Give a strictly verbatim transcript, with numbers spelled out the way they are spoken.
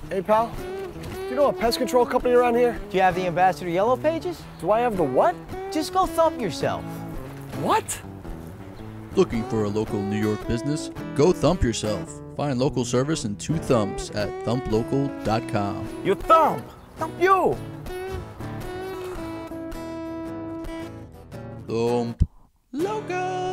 Hey, pal. Do you know a pest control company around here? Do you have the Ambassador Yellow Pages? Do I have the what? Just go thump yourself. What? Looking for a local New York business? Go thump yourself. Find local service in two thumps at thump local dot com. You thump! Thump you! Thump Local!